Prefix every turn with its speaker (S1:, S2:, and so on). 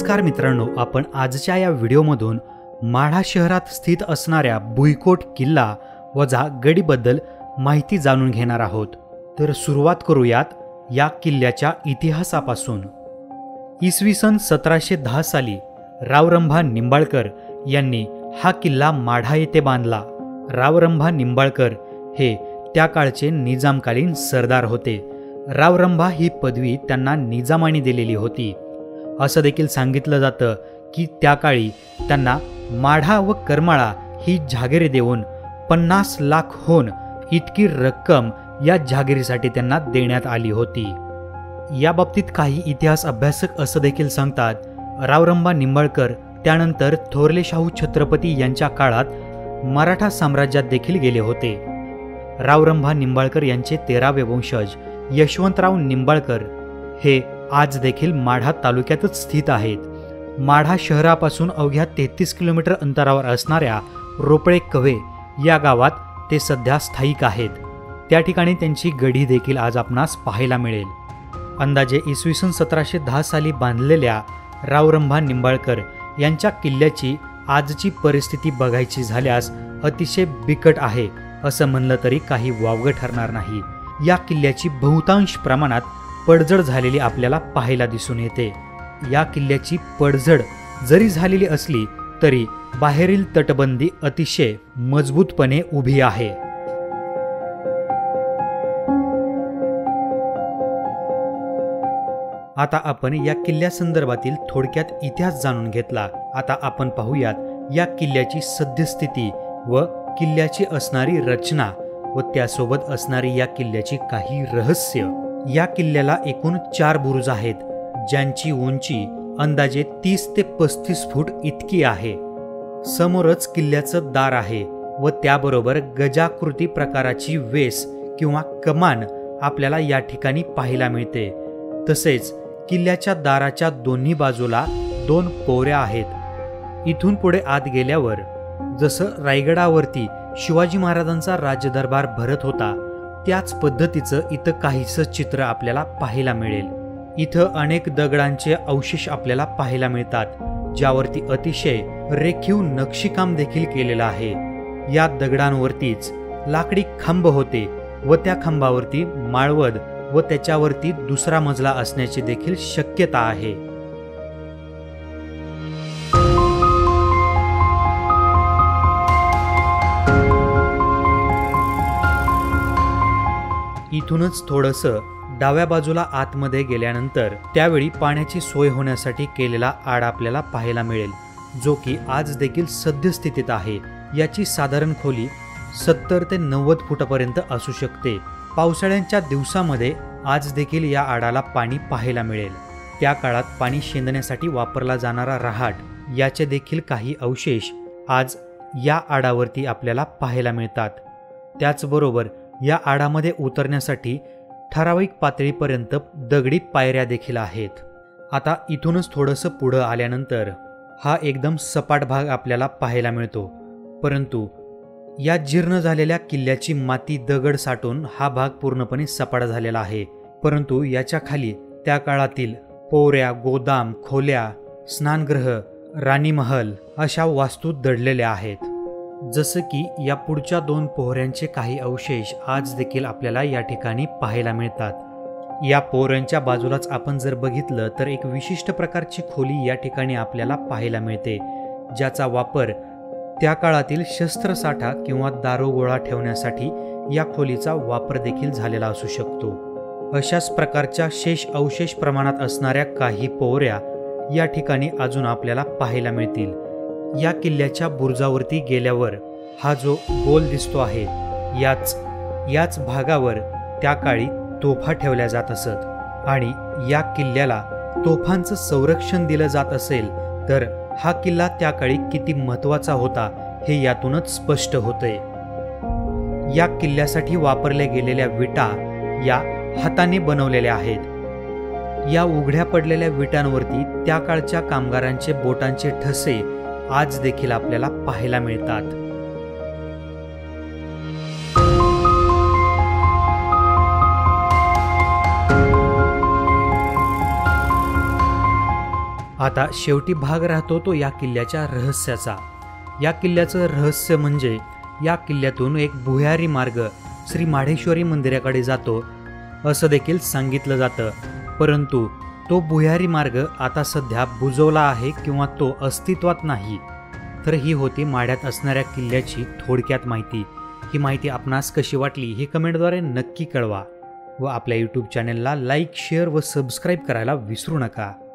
S1: नमस्कार मित्रांनो, आपण आजच्या या व्हिडिओमधून माढा शहरात स्थित असणाऱ्या भुईकोट किल्ला वजा गडीबद्दल माहिती जाणून घेणार आहोत। तर सुरुवात करूयात या किल्ल्याच्या इतिहासापासून। इसवी सन 1710 साली रावरंभा निंबाळकर यांनी हा किल्ला माढा येथे बांधला। रावरंभा निंबाळकर हे त्या काळचे निजामकालीन सरदार होते। रावरंभा ही पदवी त्यांना निजामाने दिलेली होती। असं देखील सांगितलं जातं की त्या काळी त्यांना माढा व करमाळा ही जागिरी देऊन 50 लाख होन इतकी रक्कम या जागिरीसाठी त्यांना देण्यात आली होती। या बाबतीत काही इतिहास अभ्यासक असं देखील सांगतात, रावरंभा निंबाळकर त्यानंतर थोरले शाहू छत्रपती यांच्या काळात मराठा साम्राज्यात देखील गेले होते। रावरंभा निंबाळकर यांचे 13वे वंशज यशवंतराव निंबाळकर हे आज देखील माढा तालुक्यातच स्थित आहेत। माढा शहरापासून अवघ्या 33 किलोमीटर अंतरावर असणाऱ्या रोपळे कव्हे या गावात ते सध्या स्थायिक आहेत। त्या ठिकाणी त्यांची गढी देखील आज आपणास पाहायला मिळेल। अंदाजे इसवी सन 1710 साली बांधलेल्या रावरंभा निंबाळकर यांच्या किल्ल्याची आजची परिस्थिती बघायची झाल्यास अतिशय बिकट आहे असं म्हणलं तरी काही वावगं ठरणार नाही। या किल्ल्याची बहुतांश प्रमाणात पडझड झालेली आपल्याला पाहायला दिसून येते। या किल्ल्याची पडझड जरी झालेली असली तरी बाहेरील तटबंदी अतिशय मजबूतपणे उभी आहे। आता आपण या किल्ल्यासंदर्भातील थोडक्यात इतिहास जाणून घेतला। आता आपण पाहूयात या किल्ल्याची सद्यस्थिती व किल्ल्याची असणारी रचना व त्यासोबत असणारी या किल्ल्याची काही रहस्य। या किल्ल्याला एकूण 4 बुरुज आहेत, ज्यांची उंची अंदाजे 30 ते 35 फूट इतकी आहे। समोरच किल्ल्याचं दार आहे व त्याबरोबर गजाकृती प्रकाराची वेस किंवा कमान आपल्याला या ठिकाणी पाहायला मिळते। तसेच किल्ल्याच्या दाराच्या दोन्ही बाजूला 2 पोऱ्या आहेत। इथून पुढे आत गेल्यावर जसं रायगडावरती शिवाजी महाराजांचा राजदरबार भरत होता त्याच पद्धतीचं इथं काहीसं चित्र आपल्याला पाहायला मिळेल। इथं अनेक दगडांचे अवशेष आपल्याला पाहायला मिळतात, ज्यावरती अतिशय रेखीव नक्षीकाम देखील केलेलं आहे। या दगडांवरतीच लाकडी खांब होते व त्या खांबावरती माळवद व त्याच्यावरती दुसरा मजला असण्याची देखील शक्यता आहे। इथूनच थोडंसं डाव्या बाजूला आतमध्ये गेल्यानंतर त्यावेळी पाण्याची सोय होण्यासाठी केलेला आड आपल्याला पाहायला मिळेल, जो की आज देखील सद्यस्थितीत आहे। याची साधारण खोली 70 ते 90 फुटापर्यंत असू शकते। पावसाळ्यांच्या दिवसामध्ये आज देखील या आडाला पाणी पाहायला मिळेल। त्या काळात पाणी शेंदण्यासाठी वापरला जाणारा रहाट याचे देखील काही अवशेष आज या आडावरती आपल्याला पाहायला मिळतात। त्याचबरोबर या आडामध्ये उतरण्यासाठी ठराविक पातळीपर्यंत दगडी पायऱ्या देखील आहेत। आता इथूनच थोडंसं पुढं आल्यानंतर हा एकदम सपाट भाग आपल्याला पाहायला मिळतो, परंतु या जीर्ण झालेल्या किल्ल्याची माती दगड साठून हा भाग पूर्णपणे सपाट झालेला आहे। परंतु याच्या खाली त्या काळातील पोऱ्या, गोदाम, खोल्या, स्नानगृह, राणीमहल अशा वास्तू दडलेल्या आहेत। जसं की या पुढच्या 2 पोहऱ्यांचे काही अवशेष आज देखील आपल्याला या ठिकाणी पाहायला मिळतात। या पोहऱ्यांच्या बाजूलाच आपण जर बघितलं तर एक विशिष्ट प्रकारची खोली या ठिकाणी आपल्याला पाहायला मिळते, ज्याचा वापर त्या काळातील शस्त्रसाठा किंवा दारुगोळा ठेवण्यासाठी या खोलीचा वापर देखील झालेला असू शकतो। अशाच प्रकारच्या शेष अवशेष प्रमाणात असणाऱ्या काही पोहऱ्या या ठिकाणी अजून आपल्याला पाहायला मिळतील। या किल्ल्याच्या बुरुजावरती गेल्यावर हा जो गोल दिसतो आहे याच भागावर त्या काळी तोफा ठेवल्या जात असत आणि या किल्ल्याला तोफांचं संरक्षण दिलं जात असेल तर हा किल्ला त्या काळी किती महत्त्वाचा होता हे यातूनच स्पष्ट होतंय। या किल्ल्यासाठी वापरल्या गेलेल्या विटा या हाताने बनवलेल्या आहेत। या उघड्या पडलेल्या विटांवरती त्या काळच्या कामगारांचे बोटांचे ठसे आज देखील आपल्याला पाहायला मिळतात। आता शेवटी भाग राहतो तो या किल्ल्याच्या रहस्याचा. या किल्ल्याचं रहस्य म्हणजे या किल्ल्यातून एक भुयारी मार्ग श्री माढेश्वरी मंदिराकडे जातो असं देखील सांगितलं जातं. परंतु तो भुयारी मार्ग आता सध्या बुजवला आहे किंवा तो अस्तित्वात नाही. तर ही होती माढ्यात असणाऱ्या किल्ल्याची थोडक्यात माहिती. ही माहिती आपणास कशी वाटली हे कमेंटद्वारे नक्की कळवा व आपल्या यूट्यूब चॅनलला लाईक, शेअर व सबस्क्राईब करायला विसरू नका.